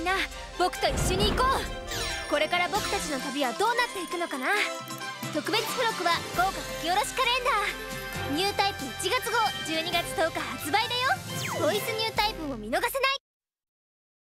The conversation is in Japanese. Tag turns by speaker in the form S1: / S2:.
S1: いな。僕と一緒に行こう。これから僕たちの旅はどうなっていくのかな。特別付録は豪華書き下ろしカレンダー、ニュータイプ1月号12月10日発売だよ。ボイスニュータイプも見逃せない。